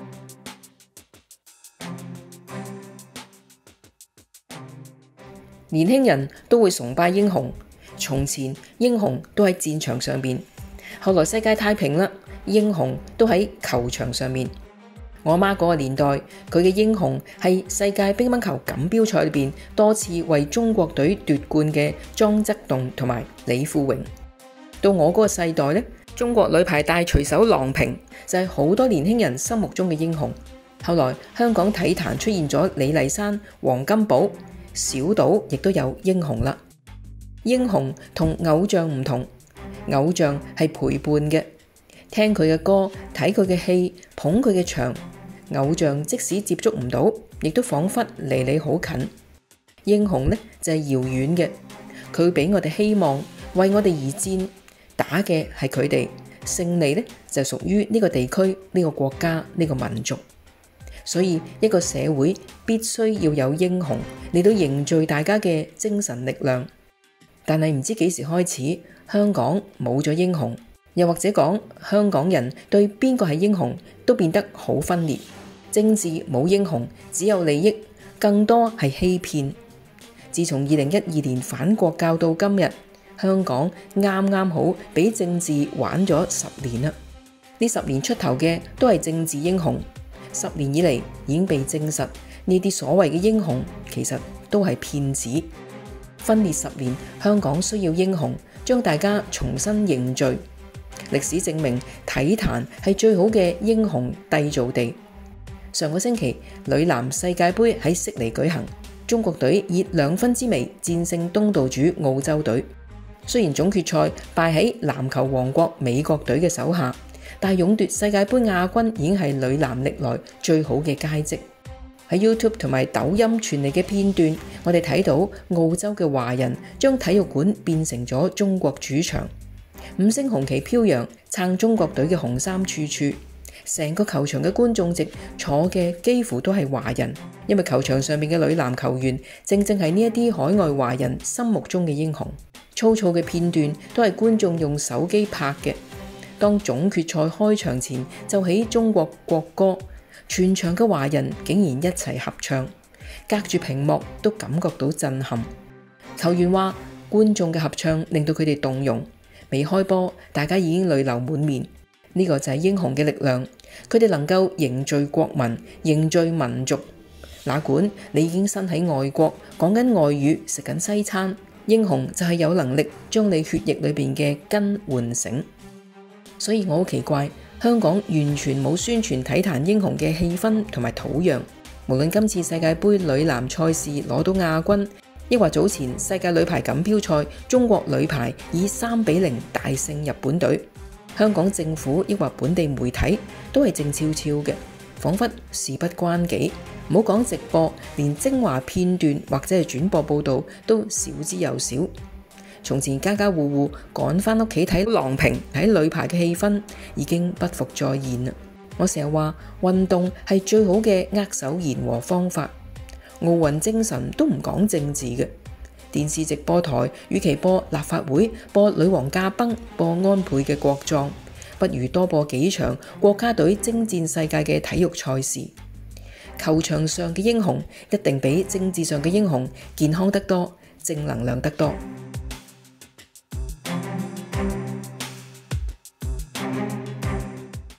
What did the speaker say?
年輕人都會崇拜英雄，從前英雄都喺戰場上面，後來世界太平啦，英雄都喺球場上面。我媽嗰個年代，佢嘅英雄係世界乒乓球錦標賽裏邊多次為中國隊奪冠嘅莊則棟同埋李富榮。到我嗰個世代呢，中國女排大錘手郎平就係好多年輕人心目中嘅英雄。後來香港體壇出現咗李麗珊、黃金寶，小島亦都有英雄啦。英雄同偶像唔同，偶像係陪伴嘅，聽佢嘅歌，睇佢嘅戲，捧佢嘅場。偶像即使接觸唔到，亦都彷彿離你好近。英雄呢就係遙遠嘅，佢俾我哋希望，為我哋而戰，打嘅係佢哋，勝利呢就屬於呢個地區、呢個國家、呢個民族。所以一個社會必須要有英雄嚟到凝聚大家嘅精神力量。但係唔知幾時開始，香港冇咗英雄，又或者講香港人對邊個係英雄都變得好分裂。政治冇英雄，只有利益，更多係欺騙。自從2012年反國教到今日，香港啱啱好俾政治玩咗10年啦。呢10年出頭嘅都係政治英雄，10年以嚟已經被證實呢啲所謂嘅英雄其實都係騙子。分裂10年，香港需要英雄將大家重新凝聚。歷史證明體壇係最好嘅英雄締造地。上個星期女籃世界盃喺悉尼舉行，中國隊以2分之微戰勝東道主澳洲隊。雖然總決賽敗喺籃球王國美國隊嘅手下，但勇奪世界盃亞軍已經係女籃歷來最好嘅佳績。喺 YouTube 同埋抖音傳嚟嘅片段，我哋睇到澳洲嘅華人將體育館變成咗中國主場，5星紅旗飄揚，撐中國隊嘅紅衫處處。成個球場嘅觀眾席坐嘅幾乎都係華人，因為球場上面嘅女籃球員正正係呢一啲海外華人心目中嘅英雄。粗糙嘅片段都係觀眾用手機拍嘅。當總決賽開場前就起中國國歌，全場嘅華人竟然一齊合唱，隔住屏幕都感覺到震撼。球員話觀眾嘅合唱令到佢哋動容，未開波大家已經淚流滿面。呢個就係英雄嘅力量，佢哋能夠凝聚國民、凝聚民族。哪管你已經身喺外國，講緊外語，食緊西餐，英雄就係有能力將你血液裏邊嘅根喚醒。所以我好奇怪，香港完全冇宣傳體壇英雄嘅氣氛同埋土壤。無論今次世界盃女籃賽事攞到亞軍，抑或早前世界女排錦標賽，中國女排以3-0大勝日本隊，香港政府抑或本地媒體都係靜悄悄嘅，彷彿事不關己。唔好講直播，連精華片段或者係轉播報導都少之又少。從前家家戶戶趕返屋企睇郎平睇女排嘅氣氛已經不復再現啦。我成日話運動係最好嘅握手言和方法。奧運精神都唔講政治嘅。電視直播台與其播立法會、播女王駕崩、播安倍嘅國葬，不如多播幾場國家隊征戰世界嘅體育賽事。球場上嘅英雄一定比政治上嘅英雄健康得多，正能量得多。